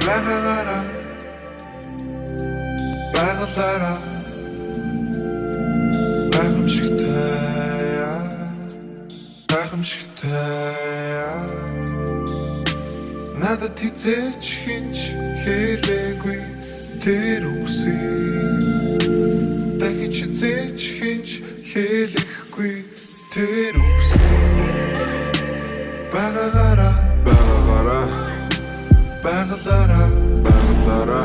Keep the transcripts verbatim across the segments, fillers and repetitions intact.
Байгаагаараа байгалаараа гайхамшигтай гайхамшигтай надад хизээч хинч хэлээгүй тэр үгсийг дахиж хизээч хинч хэлэхгүй тэр үгсийг байгаагаараа байгаагаараа байгалаараа байгалаараа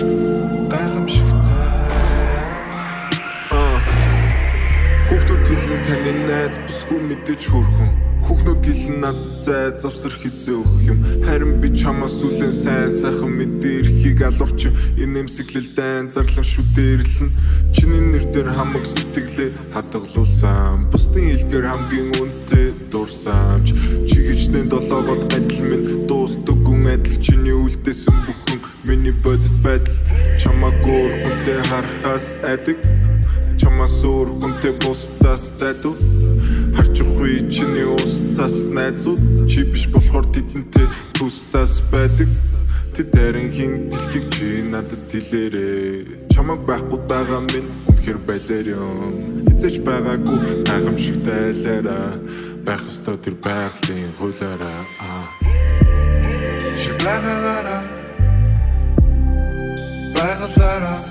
хүүхдүүд хэлэн таны найз бүсгүй мэдэж хөрхөн хүүхнүүд хэлэн над зай завсар хизээ өгөх юм харин би чамаас үлэн сайн сайхан мэдэрхийг алуурч инэмсэглэл дайн зарлан шүдэрлэн чиний нэр дээр хамаг сэтгэлээ хадгалуулсан бусдын хэлгээр хамгийн үнэтэй дурсамж чи хичнээн долоогод адил минь дуустдаг гүн адил чиний үлдээсэн бүхэн миний бодит байдал чамаагүй хүнтэй харахаас айдаг чамаас өөр хүнтэй бусдаас зайдуу харчихгүй чиний устаас найзууд чи биш болохоор тэдэнтэй тусдаас байдаг тэдэрэн хин дэлхийг чи надад хэлээрээ чамаг байхгүй байгаа минь үнэхээр байлаар юм хизээч байгаагүй гайхамшигтай айлаараа байх ёстой тэр байгалийн хуулаараа чи байгаагаараа байгалаараа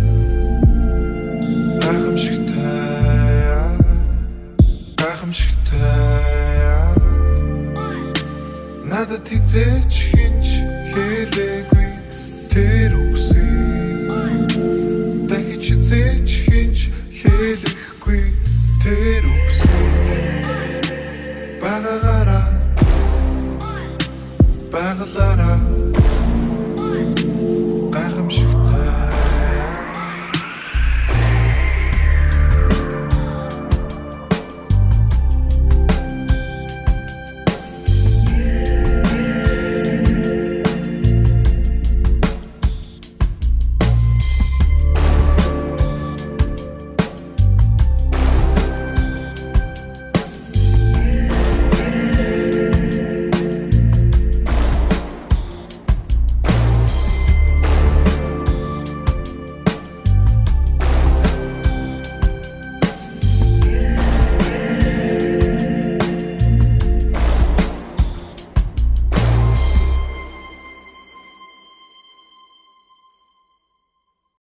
гайхамшигтай гайхамшигтай надад хизээч хинч хэлээгүй тэр үгсийг дахиж хизээч хинч хэлэхгүй тэр үгсийг байгаагаараа байгалаараа